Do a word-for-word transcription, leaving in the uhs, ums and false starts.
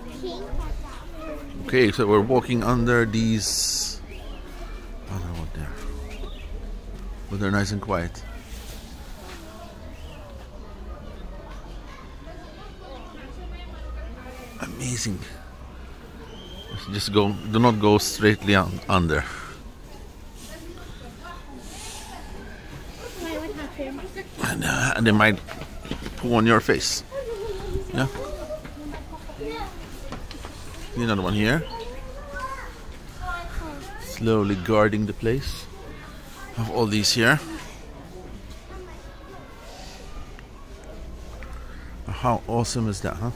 Okay, so we're walking under these. I don't know what they're. But they're nice and quiet. Amazing. Just go. Do not go straightly on, under. And, uh, and they might poo on your face. Yeah. Another one here. Slowly guarding the place. Have all these here. How awesome is that, huh?